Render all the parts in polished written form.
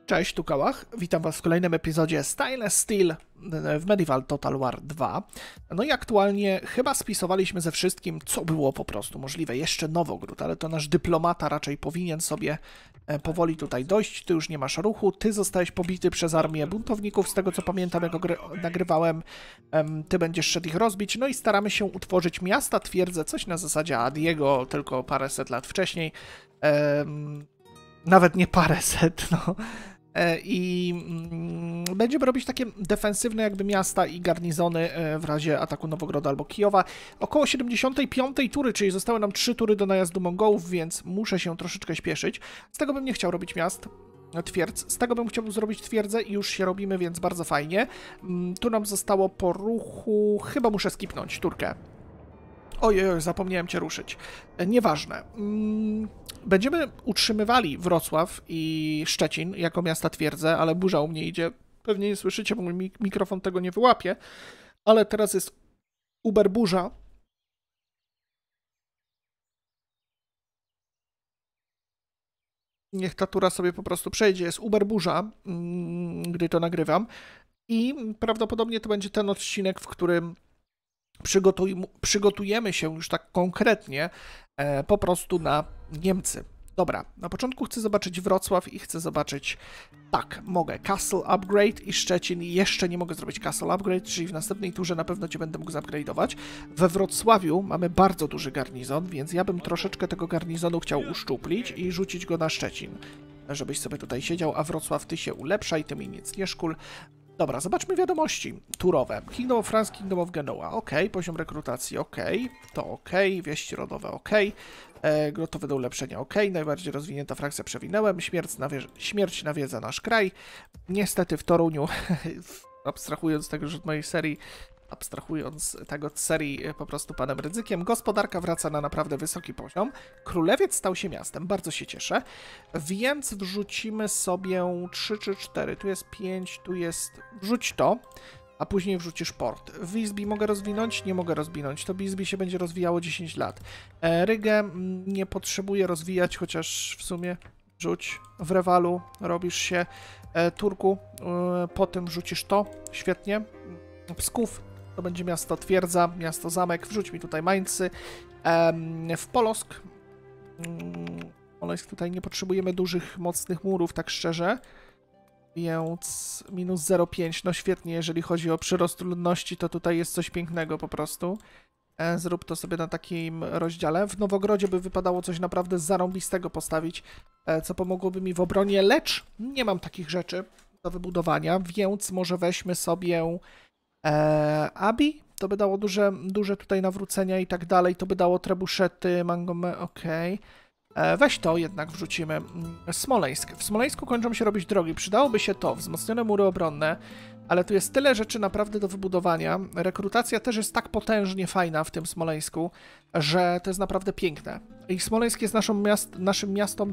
Cześć, tu Kałach. Witam Was w kolejnym epizodzie Stainless Steel w Medieval Total War 2. No i aktualnie chyba spisowaliśmy ze wszystkim, co było po prostu możliwe. Jeszcze Nowogród, ale to nasz dyplomata raczej powinien sobie powoli tutaj dojść. Ty już nie masz ruchu, ty zostałeś pobity przez armię buntowników, z tego co pamiętam, jak nagrywałem. Ty będziesz szedł ich rozbić, no i staramy się utworzyć miasta, twierdzę, coś na zasadzie Adiego, tylko paręset lat wcześniej. Nawet nie paręset, no. I będziemy robić takie defensywne jakby miasta i garnizony w razie ataku Nowogrodu albo Kijowa. Około 75 tury, czyli zostały nam 3 tury do najazdu Mongołów, więc muszę się troszeczkę śpieszyć. Z tego bym nie chciał robić miast, twierdz. Z tego bym chciał zrobić twierdzę i już się robimy, więc bardzo fajnie. Tu nam zostało po ruchu... Chyba muszę skipnąć turkę. Ojej, zapomniałem cię ruszyć. Nieważne. Będziemy utrzymywali Wrocław i Szczecin jako miasta twierdzę, ale burza u mnie idzie. Pewnie nie słyszycie, bo mój mikrofon tego nie wyłapie. Ale teraz jest uber burza. Niech ta tura sobie po prostu przejdzie. Jest uber burza, gdy to nagrywam. I prawdopodobnie to będzie ten odcinek, w którym przygotujemy się już tak konkretnie po prostu na Niemcy. Dobra, na początku chcę zobaczyć Wrocław i chcę zobaczyć... Tak, mogę. Castle Upgrade i Szczecin. Jeszcze nie mogę zrobić Castle Upgrade, czyli w następnej turze na pewno cię będę mógł zupgrade'ować. We Wrocławiu mamy bardzo duży garnizon, więc ja bym troszeczkę tego garnizonu chciał uszczuplić i rzucić go na Szczecin. Żebyś sobie tutaj siedział, a Wrocław ty się ulepszaj, ty mi nic nie szkól. Dobra, zobaczmy wiadomości turowe. Kingdom of France, Kingdom of Genoa, ok. Poziom rekrutacji, ok. To ok. Wieści rodowe, ok. Gotowe do ulepszenia, ok. Najbardziej rozwinięta frakcja przewinęłem. Śmierć nawiedza nasz kraj. Niestety w Toruniu, abstrahując tego, że od mojej serii, od serii po prostu panem Rydzykiem, gospodarka wraca na naprawdę wysoki poziom. Królewiec stał się miastem, bardzo się cieszę, więc wrzucimy sobie 3 czy 4, tu jest 5, tu jest... Wrzuć to, a później wrzucisz port. Visby mogę rozwinąć? Nie mogę rozwinąć, to Visby się będzie rozwijało 10 lat. Rygę nie potrzebuję rozwijać, chociaż w sumie rzuć. W Rewalu robisz się. Turku, potem wrzucisz to, świetnie. Psków to będzie miasto twierdza, miasto zamek, wrzuć mi tutaj Mainzy. W Polosk. Tutaj nie potrzebujemy dużych, mocnych murów, tak szczerze. Więc minus 0,5, no świetnie, jeżeli chodzi o przyrost ludności, to tutaj jest coś pięknego po prostu. Zrób to sobie na takim rozdziale. W Nowogrodzie by wypadało coś naprawdę zarąbistego postawić, co pomogłoby mi w obronie, lecz nie mam takich rzeczy do wybudowania, więc może weźmy sobie Abi, to by dało duże tutaj nawrócenia i tak dalej, to by dało trebuszety, mangome, okej. Weź to jednak wrzucimy. Smoleńsk. W Smoleńsku kończą się robić drogi. Przydałoby się to, wzmocnione mury obronne, ale tu jest tyle rzeczy naprawdę do wybudowania. Rekrutacja też jest tak potężnie fajna w tym Smoleńsku, że to jest naprawdę piękne. I Smoleńsk jest naszym miastem,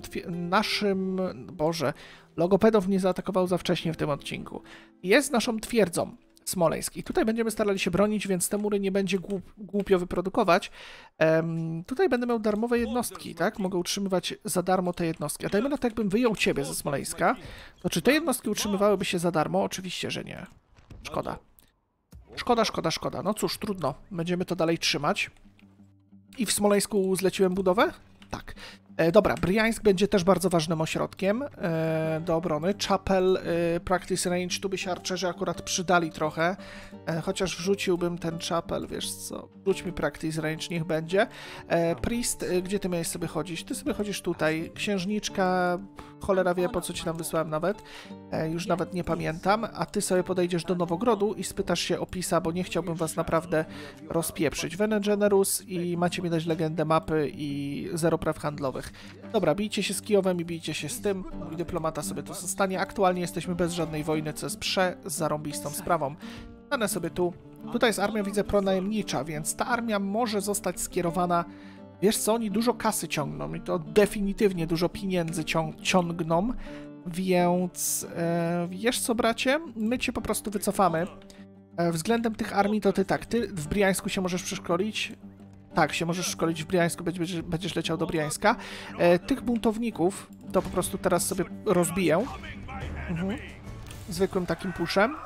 Boże, logopedow mnie zaatakował za wcześnie w tym odcinku. Jest naszą twierdzą. Smoleńsk. I tutaj będziemy starali się bronić, więc te mury nie będzie głupio wyprodukować. Tutaj będę miał darmowe jednostki, tak? Mogę utrzymywać za darmo te jednostki. A dajmy na to, jakbym wyjął ciebie ze Smoleńska, to czy te jednostki utrzymywałyby się za darmo? Oczywiście, że nie. Szkoda. Szkoda. No cóż, trudno. Będziemy to dalej trzymać. I w Smoleńsku zleciłem budowę? Tak. Dobra, Briańsk będzie też bardzo ważnym ośrodkiem do obrony. Chapel, Practice Range, tu by się archerzy akurat przydali trochę, chociaż wrzuciłbym ten Chapel, wiesz co, wrzuć mi Practice Range, niech będzie. Priest, gdzie ty miałeś sobie chodzić? Ty sobie chodzisz tutaj. Księżniczka, cholera wie, po co ci tam wysłałem nawet, już nawet nie pamiętam, a ty sobie podejdziesz do Nowogrodu i spytasz się o Pisa, bo nie chciałbym was naprawdę rozpieprzyć. Vene Generous i macie mi dać legendę mapy i 0 praw handlowych. Dobra, bijcie się z Kijowem i bijcie się z tym. Mój dyplomata sobie tu zostanie. Aktualnie jesteśmy bez żadnej wojny, co jest zarąbistą sprawą. Stanę sobie tu. Tutaj jest armia, widzę, pronajemnicza, więc ta armia może zostać skierowana... Wiesz co, oni dużo kasy ciągną i to definitywnie dużo pieniędzy ciągną, więc wiesz co, bracie? My cię po prostu wycofamy. Względem tych armii to ty w Briańsku się możesz przeszkolić. Tak, się możesz szkolić w Briańsku, będziesz leciał do Briańska. Tych buntowników to po prostu teraz sobie rozbiję. Zwykłym takim puszem.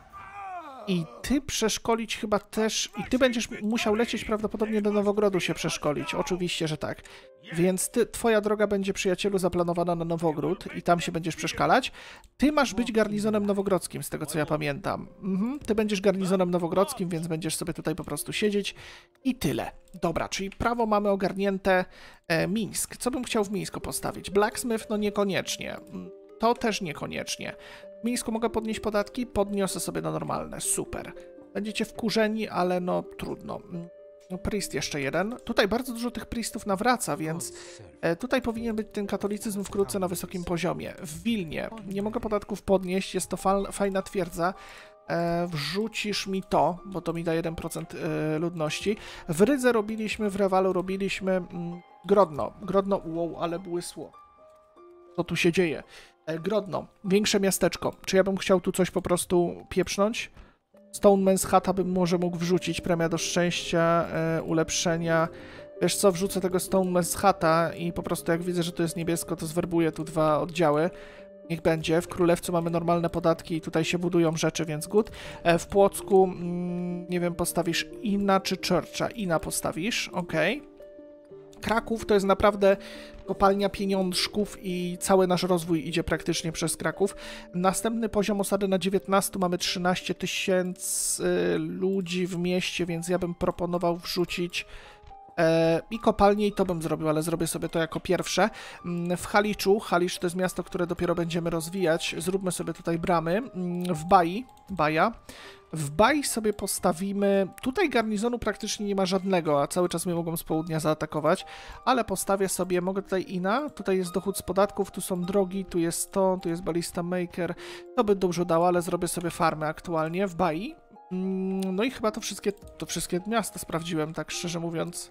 I ty przeszkolić chyba też... I ty będziesz musiał lecieć prawdopodobnie do Nowogrodu się przeszkolić. Oczywiście, że tak. Więc twoja droga będzie, przyjacielu, zaplanowana na Nowogród i tam się będziesz przeszkalać. Ty masz być garnizonem nowogrodzkim, z tego co ja pamiętam. Ty będziesz garnizonem nowogrodzkim, więc będziesz sobie tutaj po prostu siedzieć i tyle. Dobra, czyli prawo mamy ogarnięte. Mińsk. Co bym chciał w Mińsku postawić? Blacksmith? No niekoniecznie. To też niekoniecznie. W Mińsku mogę podnieść podatki? Podniosę sobie na normalne. Super. Będziecie wkurzeni, ale no trudno. No, priest jeszcze jeden. Tutaj bardzo dużo tych priestów nawraca, więc tutaj powinien być ten katolicyzm wkrótce na wysokim poziomie. W Wilnie nie mogę podatków podnieść, jest to fajna twierdza. Wrzucisz mi to, bo to mi da 1% ludności. W Rydze robiliśmy, w Rewalu robiliśmy Grodno. Grodno, wow, ale błysło. Co tu się dzieje? Grodno, większe miasteczko. Czy ja bym chciał tu coś po prostu pieprznąć? Stoneman's Hata bym może mógł wrzucić, premia do szczęścia, ulepszenia. Wiesz co, wrzucę tego Stoneman's Hata i po prostu jak widzę, że to jest niebiesko, to zwerbuję tu 2 oddziały. Niech będzie. W Królewcu mamy normalne podatki i tutaj się budują rzeczy, więc good. W Płocku, nie wiem, postawisz Inna czy Churcha? Inna postawisz, okej. Kraków to jest naprawdę kopalnia pieniążków i cały nasz rozwój idzie praktycznie przez Kraków. Następny poziom osady na 19 mamy 13 000 ludzi w mieście, więc ja bym proponował wrzucić i kopalnię i to bym zrobił, ale zrobię sobie to jako pierwsze. W Haliczu, Halicz to jest miasto, które dopiero będziemy rozwijać, zróbmy sobie tutaj bramy. W Baja. W Bai sobie postawimy... Tutaj garnizonu praktycznie nie ma żadnego, a cały czas mnie mogą z południa zaatakować, ale postawię sobie, mogę tutaj Ina, tutaj jest dochód z podatków, tu są drogi, tu jest to, tu jest Ballista Maker, to by dużo dało, ale zrobię sobie farmę aktualnie w Bai. No i chyba to wszystkie miasta sprawdziłem, tak szczerze mówiąc.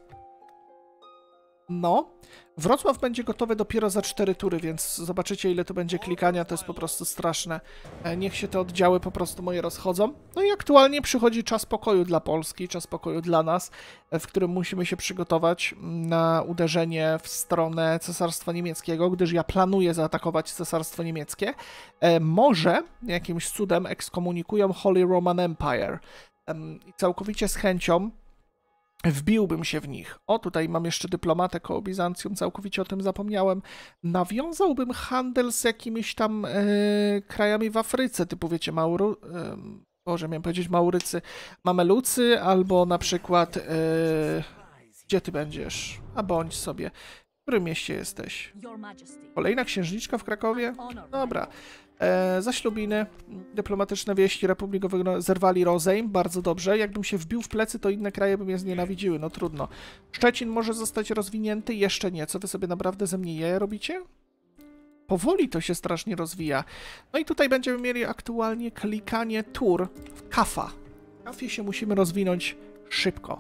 No, Wrocław będzie gotowy dopiero za 4 tury, więc zobaczycie, ile tu będzie klikania, to jest po prostu straszne. Niech się te oddziały po prostu moje rozchodzą. No i aktualnie przychodzi czas pokoju dla Polski, czas pokoju dla nas, w którym musimy się przygotować na uderzenie w stronę Cesarstwa Niemieckiego, gdyż ja planuję zaatakować Cesarstwo Niemieckie. Może jakimś cudem ekskomunikują Holy Roman Empire. I całkowicie z chęcią wbiłbym się w nich. O, tutaj mam jeszcze dyplomatę koło Bizancjum, całkowicie o tym zapomniałem. Nawiązałbym handel z jakimiś tam krajami w Afryce, typu wiecie, Boże, miałem powiedzieć Maurycy, Mamelucy, albo na przykład gdzie ty będziesz? A bądź sobie. W którym mieście jesteś? Kolejna księżniczka w Krakowie? Dobra. Zaślubiny, dyplomatyczne wieści, Republik zerwali rozejm, bardzo dobrze. Jakbym się wbił w plecy, to inne kraje by mnie znienawidziły, no trudno. Szczecin może zostać rozwinięty? Jeszcze nie. Co wy sobie naprawdę ze mnie jaja robicie? Powoli to się strasznie rozwija. No i tutaj będziemy mieli aktualnie klikanie tur w Kafa. W Kafie się musimy rozwinąć szybko.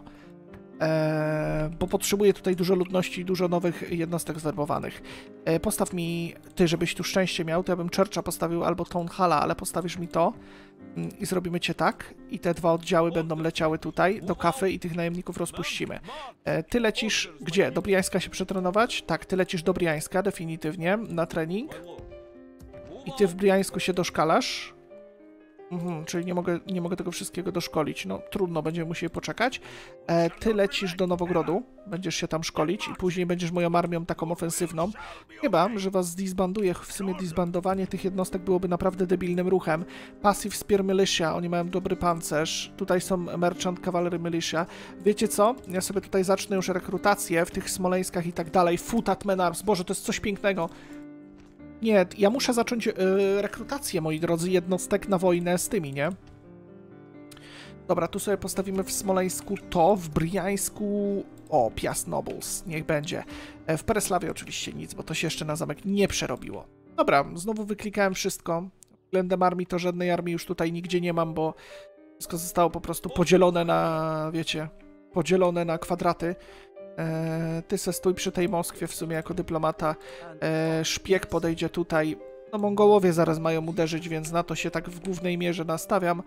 Bo potrzebuję tutaj dużo ludności i dużo nowych jednostek zwerbowanych. Postaw mi ty, żebyś tu szczęście miał, to ja bym Churcha postawił albo Town Halla, ale postawisz mi to i zrobimy cię tak i te 2 oddziały będą leciały tutaj do Kafy i tych najemników rozpuścimy. Ty lecisz gdzie? Do Briańska się przetrenować? Tak, ty lecisz do Briańska definitywnie na trening i ty w Briańsku się doszkalasz. Czyli nie mogę tego wszystkiego doszkolić. No trudno, będziemy musieli poczekać. Ty lecisz do Nowogrodu, będziesz się tam szkolić i później będziesz moją armią taką ofensywną. Chyba, że was zdisbanduję. W sumie disbandowanie tych jednostek byłoby naprawdę debilnym ruchem. Passive Spear Militia, oni mają dobry pancerz. Tutaj są Merchant Cavalry Militia. Wiecie co? Ja sobie tutaj zacznę już rekrutację w tych Smoleńskach i tak dalej. Foot at Men Arms. Boże, to jest coś pięknego. Nie, ja muszę zacząć rekrutację, moi drodzy, jednostek na wojnę z tymi, nie? Dobra, tu sobie postawimy w Smoleńsku to, w Briańsku... O, Piast Nobles, niech będzie. W Pereslawie oczywiście nic, bo to się jeszcze na zamek nie przerobiło. Dobra, znowu wyklikałem wszystko. Względem armii to żadnej armii już tutaj nigdzie nie mam, bo wszystko zostało po prostu podzielone na, wiecie, podzielone na kwadraty. Ty se stój przy tej Moskwie w sumie jako dyplomata. Szpieg podejdzie tutaj. No Mongołowie zaraz mają uderzyć, więc na to się tak w głównej mierze nastawiam.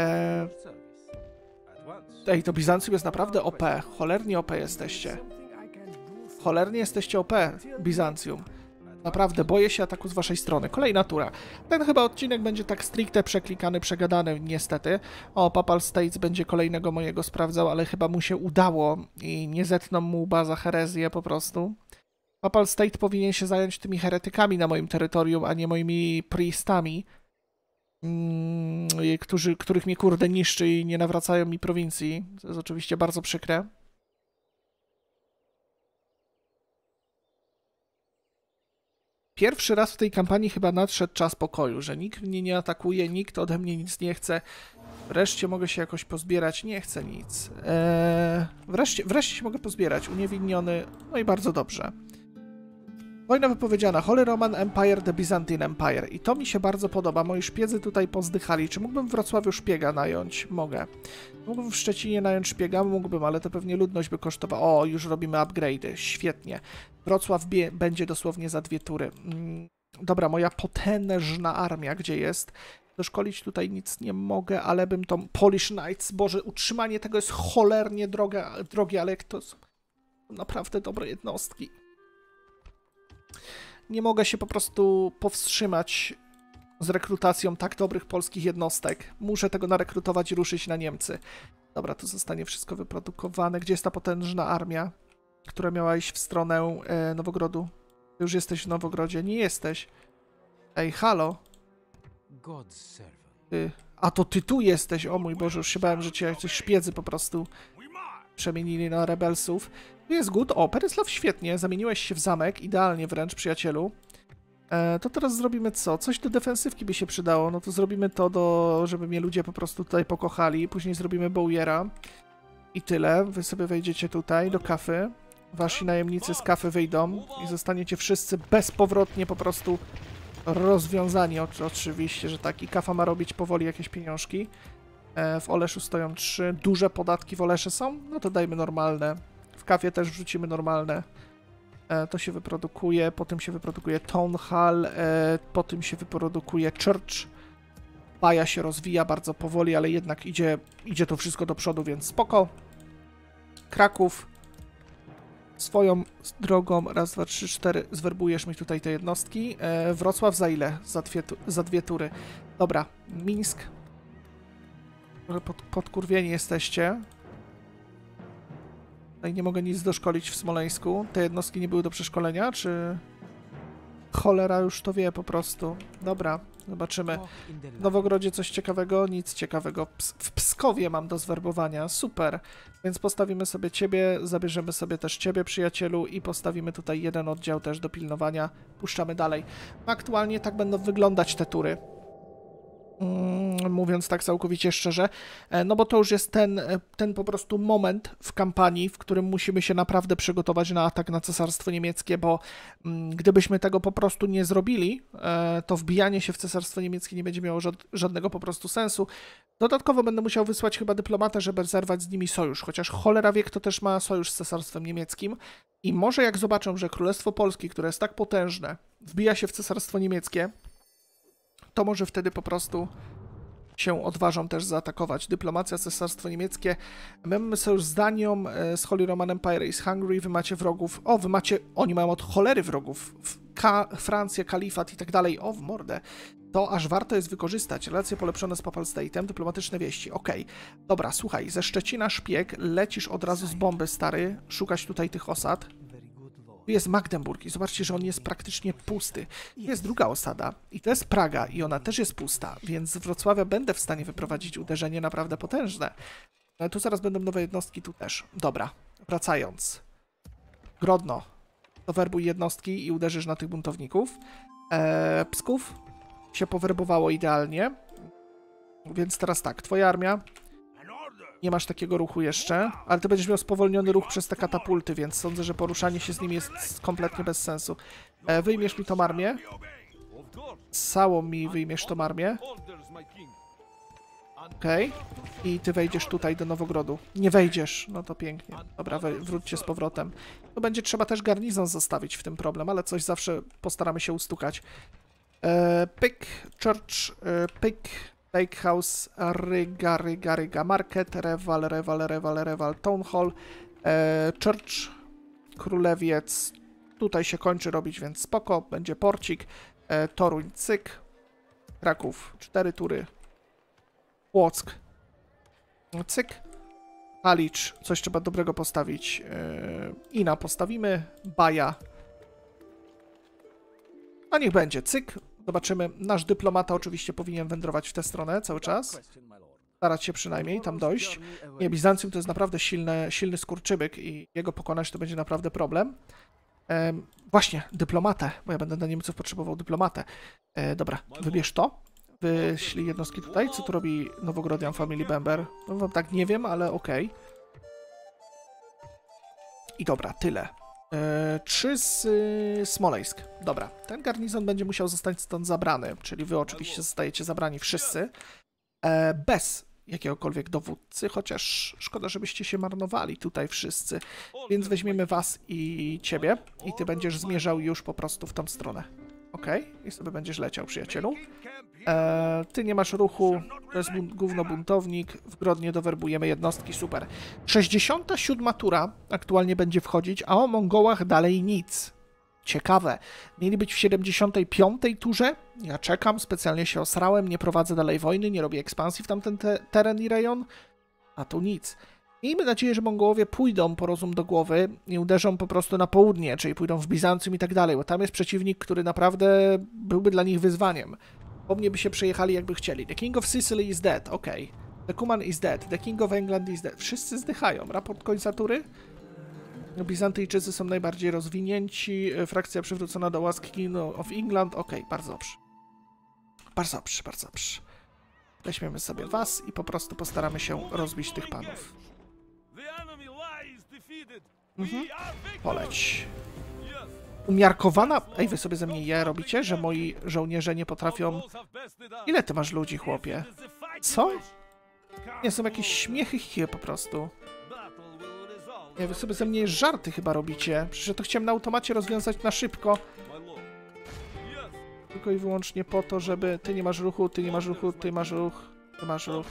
Ej, to Bizancjum jest naprawdę OP. Cholernie OP jesteście. Cholernie jesteście OP, Bizancjum. Naprawdę boję się ataku z waszej strony. Kolejna tura. Ten chyba odcinek będzie tak stricte przeklikany, przegadany, niestety. O, Papal States będzie kolejnego mojego sprawdzał, ale chyba mu się udało i nie zetną mu łba za herezję po prostu. Papal State powinien się zająć tymi heretykami na moim terytorium, a nie moimi priestami, których mnie kurde niszczy i nie nawracają mi prowincji. To jest oczywiście bardzo przykre. Pierwszy raz w tej kampanii chyba nadszedł czas pokoju, że nikt mnie nie atakuje, nikt ode mnie nic nie chce. Wreszcie mogę się jakoś pozbierać, nie chcę nic. Wreszcie się mogę pozbierać, uniewinniony, no i bardzo dobrze. Wojna wypowiedziana, Holy Roman Empire, The Byzantine Empire. I to mi się bardzo podoba, moi szpiedzy tutaj pozdychali. Czy mógłbym w Wrocławiu szpiega nająć? Mogę. Mógłbym w Szczecinie nająć szpiega? Mógłbym, ale to pewnie ludność by kosztowała. O, już robimy upgrade'y, świetnie. Wrocław będzie dosłownie za 2 tury. Dobra, moja potężna armia, gdzie jest? Doszkolić tutaj nic nie mogę, ale bym to... Polish Knights, Boże, utrzymanie tego jest cholernie drogie, ale jak to są naprawdę dobre jednostki. Nie mogę się po prostu powstrzymać z rekrutacją tak dobrych polskich jednostek. Muszę tego narekrutować i ruszyć na Niemcy. Dobra, to zostanie wszystko wyprodukowane. Gdzie jest ta potężna armia, która miała iść w stronę Nowogrodu? Ty już jesteś w Nowogrodzie? Nie jesteś. Ej, halo? A to ty tu jesteś? O mój Boże, już się bałem, że cię jacyś szpiedzy po prostu przemienili na rebelsów. Tu jest good. O, Peryslaw, świetnie. Zamieniłeś się w zamek. Idealnie wręcz, przyjacielu. To teraz zrobimy co? Coś do defensywki by się przydało. No to zrobimy to, żeby mnie ludzie po prostu tutaj pokochali. Później zrobimy Bowyera. I tyle. Wy sobie wejdziecie tutaj do kafy. Wasi najemnicy z kafy wyjdą i zostaniecie wszyscy bezpowrotnie po prostu rozwiązani. Oczywiście, że tak. I kafa ma robić powoli jakieś pieniążki. W Oleszu stoją 3. Duże podatki w Olesze są? No to dajmy normalne. W kafie też wrzucimy normalne. To się wyprodukuje, potem się wyprodukuje Town Hall, potem się wyprodukuje Church. Baja się rozwija bardzo powoli, ale jednak idzie to wszystko do przodu, więc spoko. Kraków swoją drogą, raz, dwa, trzy, 4, zwerbujesz mi tutaj te jednostki. Wrocław za ile? Za 2 tury. Dobra, Mińsk. Podkurwieni jesteście. No i nie mogę nic doszkolić w Smoleńsku. Te jednostki nie były do przeszkolenia, czy... Cholera już to wie po prostu. Dobra, zobaczymy. W Nowogrodzie coś ciekawego? Nic ciekawego. W Pskowie mam do zwerbowania. Super. Więc postawimy sobie ciebie, zabierzemy sobie też ciebie, przyjacielu, i postawimy tutaj 1 oddział też do pilnowania. Puszczamy dalej. Aktualnie tak będą wyglądać te tury. Mówiąc tak całkowicie szczerze, no bo to już jest ten po prostu moment w kampanii, w którym musimy się naprawdę przygotować na atak na Cesarstwo Niemieckie, bo gdybyśmy tego po prostu nie zrobili, to wbijanie się w Cesarstwo Niemieckie nie będzie miało żadnego po prostu sensu. Dodatkowo będę musiał wysłać chyba dyplomatę, żeby zerwać z nimi sojusz, chociaż cholera wie, kto też ma sojusz z Cesarstwem Niemieckim. I może jak zobaczą, że Królestwo Polskie, które jest tak potężne, wbija się w Cesarstwo Niemieckie, to może wtedy po prostu się odważą też zaatakować. Dyplomacja, Cesarstwo Niemieckie. My mamy sojusz z Danią, z Holy Roman Empire i z Hungary. Wy macie wrogów. O, oni mają od cholery wrogów. Francja, kalifat i tak dalej. O, w mordę. To aż warto jest wykorzystać. Relacje polepszone z Papal State'em, dyplomatyczne wieści. Okej. Dobra, słuchaj, ze Szczecina szpieg, lecisz od razu z bomby, stary, szukać tutaj tych osad. Tu jest Magdeburg i zobaczcie, że on jest praktycznie pusty. Jest druga osada i to jest Praga i ona też jest pusta, więc z Wrocławia będę w stanie wyprowadzić uderzenie naprawdę potężne. No tu zaraz będą nowe jednostki, tu też. Dobra, wracając. Grodno. Dowerbuj jednostki i uderzysz na tych buntowników. Psków się powerbowało idealnie. Więc teraz tak, twoja armia. Nie masz takiego ruchu jeszcze, ale ty będziesz miał spowolniony ruch przez te katapulty, więc sądzę, że poruszanie się z nimi jest kompletnie bez sensu. Wyjmiesz mi tą armię. Całą mi wyjmiesz tą armię. Okej. I ty wejdziesz tutaj do Nowogrodu. Nie wejdziesz. No to pięknie. Dobra, wróćcie z powrotem. To będzie trzeba też garnizon zostawić w tym problem, ale coś zawsze postaramy się ustukać. Pyk, Church, pyk. Bakehouse, Ryga, Market, Rewal, Town Hall, Church, Królewiec, tutaj się kończy robić, więc spoko, będzie porcik, Toruń, cyk, Kraków, 4 tury, Płock, cyk, Halicz, coś trzeba dobrego postawić, Ina postawimy, Baja, a niech będzie, cyk, zobaczymy, nasz dyplomata oczywiście powinien wędrować w tę stronę cały czas, starać się przynajmniej tam dojść. Nie, Bizancjum to jest naprawdę silny skurczybyk i jego pokonać to będzie naprawdę problem. Właśnie, dyplomatę, bo ja będę na Niemców potrzebował dyplomatę. Dobra, wybierz to. Wyślij jednostki tutaj. Co tu robi Nowogrodian Family Member? No tak nie wiem, ale okej. I dobra, tyle. 3 z Smoleńsk. Dobra, ten garnizon będzie musiał zostać stąd zabrany, czyli wy oczywiście zostajecie zabrani wszyscy. Bez jakiegokolwiek dowódcy, chociaż szkoda, żebyście się marnowali tutaj wszyscy, więc weźmiemy was i ciebie i ty będziesz zmierzał już po prostu w tą stronę. Okej? I sobie będziesz leciał, przyjacielu. Ty nie masz ruchu, to jest gówno buntownik, w Grodnie dowerbujemy jednostki, super. 67. tura aktualnie będzie wchodzić, a o Mongołach dalej nic. Ciekawe. Mieli być w 75. turze. Ja czekam, specjalnie się osrałem, nie prowadzę dalej wojny, nie robię ekspansji w tamten teren i rejon. A tu nic. Miejmy nadzieję, że Mongołowie pójdą po rozum do głowy i uderzą po prostu na południe, czyli pójdą w Bizancjum i tak dalej, bo tam jest przeciwnik, który naprawdę byłby dla nich wyzwaniem. Po mnie by się przejechali jakby chcieli. The King of Sicily is dead, okej. The Kuman is dead. The King of England is dead. Wszyscy zdychają. Raport końca tury? Bizantyjczycy są najbardziej rozwinięci, frakcja przywrócona do łask King of England, okej, bardzo dobrze. Bardzo dobrze, bardzo dobrze. Weźmiemy sobie was i po prostu postaramy się rozbić tych panów. Poleć. Umiarkowana... Ej, wy sobie ze mnie je robicie, że moi żołnierze nie potrafią... Ile ty masz ludzi, chłopie? Co? Nie, są jakieś śmiechy po prostu. Nie, wy sobie ze mnie żarty chyba robicie. Przecież ja to chciałem na automacie rozwiązać na szybko. Tylko i wyłącznie po to, żeby... Ty nie masz ruchu, ty nie masz ruchu, ty masz ruch, ty masz ruch.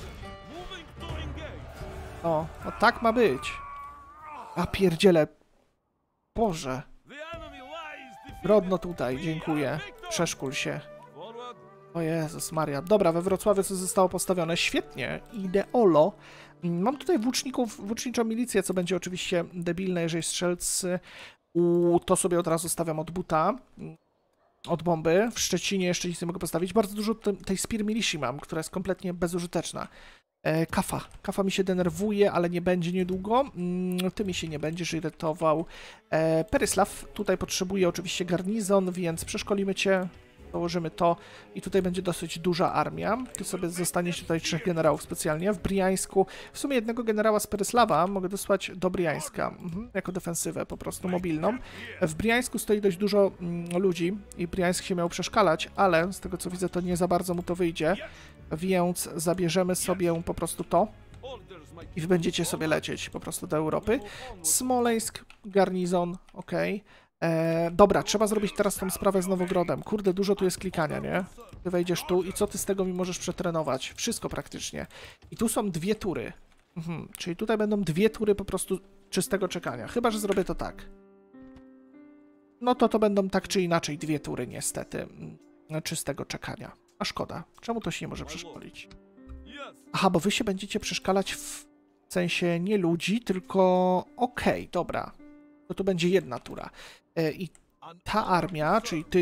O, no tak ma być. A pierdziele. Boże. Rodno tutaj, dziękuję. Przeszkól się. O Jezus Maria. Dobra, we Wrocławiu co zostało postawione. Świetnie. Ideolo. Mam tutaj włóczniczą milicję, co będzie oczywiście debilne, jeżeli strzelcy. To sobie od razu stawiam od buta. Od bomby. W Szczecinie jeszcze nic nie mogę postawić. Bardzo dużo tej Spear Milicji mam, która jest kompletnie bezużyteczna. Kafa. Kafa mi się denerwuje, ale nie będzie niedługo. Ty mi się nie będziesz irytował. Peryslaw. Tutaj potrzebuje oczywiście garnizon, więc przeszkolimy cię. Dołożymy to i tutaj będzie dosyć duża armia. Ty sobie zostaniesz tutaj 3 generałów specjalnie. W Briańsku, w sumie jednego generała z Perysława mogę dosłać do Briańska, jako defensywę po prostu mobilną. W Briańsku stoi dość dużo ludzi i Briańsk się miał przeszkalać, ale z tego co widzę to nie za bardzo mu to wyjdzie, więc zabierzemy sobie po prostu to i wy będziecie sobie lecieć po prostu do Europy. Smoleńsk, garnizon, okej. Dobra, trzeba zrobić teraz tą sprawę z Nowogrodem. Kurde, dużo tu jest klikania, nie? Ty wejdziesz tu i co ty z tego mi możesz przetrenować? Wszystko praktycznie. I tu są 2 tury. Czyli tutaj będą 2 tury po prostu czystego czekania. Chyba że zrobię to tak. No to będą tak czy inaczej 2 tury niestety czystego czekania. A szkoda. Czemu to się nie może przeszkolić? Aha, bo wy się będziecie przeszkalać w sensie nie ludzi, tylko... Okej, dobra. To tu będzie 1 tura. I ta armia, czyli ty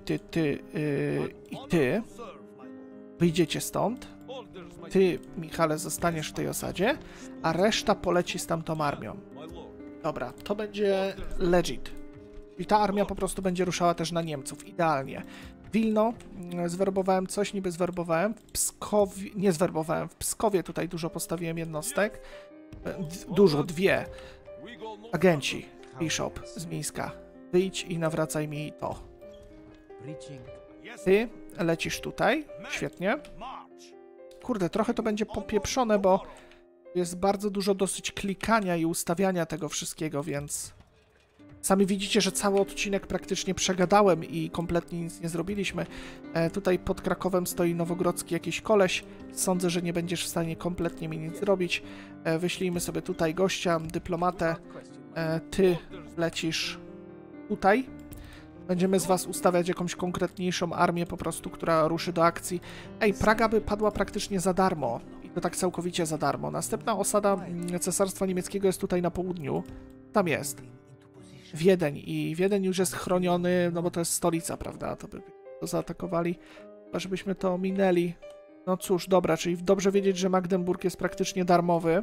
i ty, wyjdziecie stąd. Ty, Michale, zostaniesz w tej osadzie, a reszta poleci z tamtą armią. Dobra, to będzie legit. I ta armia po prostu będzie ruszała też na Niemców, idealnie. Wilno, zwerbowałem coś, niby zwerbowałem. W Pskowie, nie zwerbowałem, w Pskowie tutaj dużo postawiłem jednostek. Dużo, 2. Agenci. Bishop z Mińska. Wyjdź i nawracaj mi to. Ty lecisz tutaj. Świetnie. Kurde, trochę to będzie popieprzone, bo jest bardzo dużo dosyć klikania i ustawiania tego wszystkiego, więc... Sami widzicie, że cały odcinek praktycznie przegadałem i kompletnie nic nie zrobiliśmy. Tutaj pod Krakowem stoi nowogrodzki jakiś koleś. Sądzę, że nie będziesz w stanie kompletnie mi nic zrobić. Wyślijmy sobie tutaj gościa, dyplomatę. Ty lecisz tutaj będziemy z was ustawiać jakąś konkretniejszą armię po prostu, która ruszy do akcji. Ej, Praga by padła praktycznie za darmo. I to tak całkowicie za darmo. Następna osada Cesarstwa Niemieckiego jest tutaj na południu. Tam jest. Wiedeń. I Wiedeń już jest chroniony, no bo to jest stolica, prawda? To by to zaatakowali. Chyba żebyśmy to minęli. No cóż, dobra, czyli dobrze wiedzieć, że Magdeburg jest praktycznie darmowy.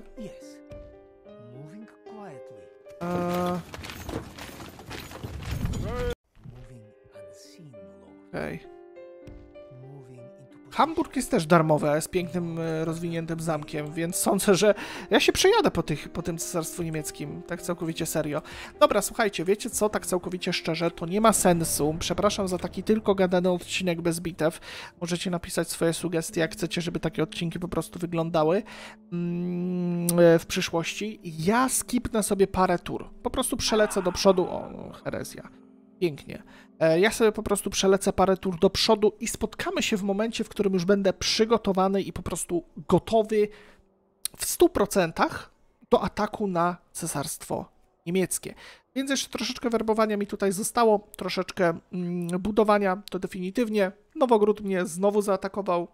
Okej. Hamburg jest też darmowy, ale z pięknym, rozwiniętym zamkiem, więc sądzę, że ja się przejadę po tym Cesarstwu Niemieckim, tak całkowicie serio. Dobra, słuchajcie, wiecie co, tak całkowicie szczerze, to nie ma sensu. Przepraszam za taki tylko gadany odcinek bez bitew. Możecie napisać swoje sugestie, jak chcecie, żeby takie odcinki po prostu wyglądały w przyszłości. Ja skipnę sobie parę tur. Po prostu przelecę do przodu. O, herezja. Pięknie. Ja sobie po prostu przelecę parę tur do przodu i spotkamy się w momencie, w którym już będę przygotowany i po prostu gotowy w 100% do ataku na Cesarstwo Niemieckie. Więc jeszcze troszeczkę werbowania mi tutaj zostało, troszeczkę budowania, to definitywnie. Nowogród mnie znowu zaatakował.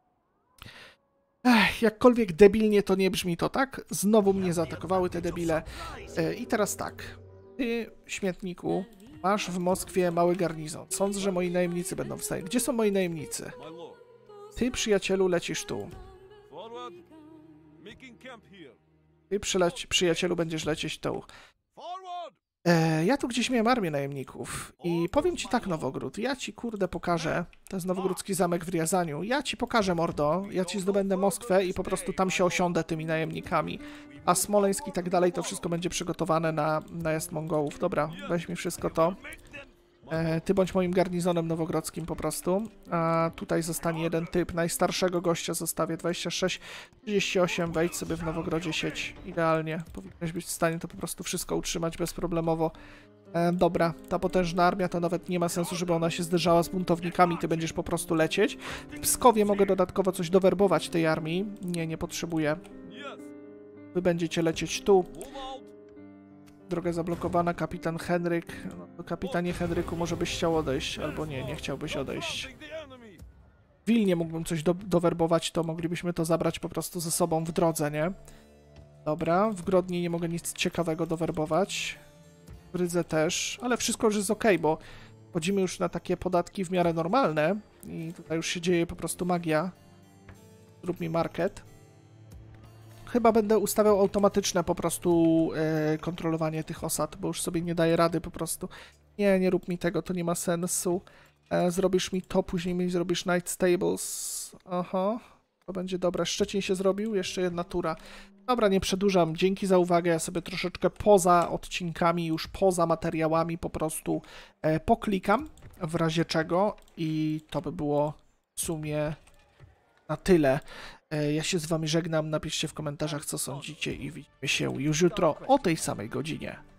Jakkolwiek debilnie to nie brzmi, to tak? Znowu mnie zaatakowały te debile. I teraz tak. Ty, śmietniku, masz w Moskwie mały garnizon. Sądzę, że moi najemnicy będą w stanie. Gdzie są moi najemnicy? Ty, przyjacielu, lecisz tu. Ty, przyjacielu, będziesz lecieć tu. Ja tu gdzieś miałem armię najemników. I powiem ci tak, Nowogród, ja ci, kurde, pokażę. To jest nowogródzki zamek w Riazaniu. Ja ci pokażę, mordo. Ja ci zdobędę Moskwę i po prostu tam się osiądę tymi najemnikami. A Smoleńsk i tak dalej, to wszystko będzie przygotowane na najazd Mongołów. Dobra, weź mi wszystko to. Ty bądź moim garnizonem nowogrodzkim po prostu. A tutaj zostanie jeden typ. Najstarszego gościa zostawię 26, 38. Wejdź sobie w Nowogrodzie sieć. Idealnie. Powinieneś być w stanie to po prostu wszystko utrzymać bezproblemowo. Dobra, ta potężna armia to nawet nie ma sensu, żeby ona się zderzała z buntownikami. Ty będziesz po prostu lecieć. W Pskowie mogę dodatkowo coś dowerbować tej armii. Nie, nie potrzebuję. Wy będziecie lecieć tu. Droga zablokowana, kapitan Henryk. No, to kapitanie Henryku, może byś chciał odejść, albo nie, nie chciałbyś odejść. W Wilnie mógłbym coś dowerbować, to moglibyśmy to zabrać po prostu ze sobą w drodze, nie? Dobra, w Grodnie nie mogę nic ciekawego dowerbować. W Rydze też, ale wszystko już jest ok, bo wchodzimy już na takie podatki w miarę normalne i tutaj już się dzieje po prostu magia. Zrób mi market. Chyba będę ustawiał automatyczne po prostu kontrolowanie tych osad, bo już sobie nie daję rady po prostu. Nie, nie rób mi tego, to nie ma sensu. Zrobisz mi to, później mi zrobisz Night Stables. Aha, to będzie dobre. Szczecin się zrobił, jeszcze jedna tura. Dobra, nie przedłużam. Dzięki za uwagę. Ja sobie troszeczkę poza odcinkami, już poza materiałami po prostu poklikam, w razie czego i to by było w sumie na tyle. Ja się z wami żegnam, napiszcie w komentarzach, co sądzicie i widzimy się już jutro o tej samej godzinie.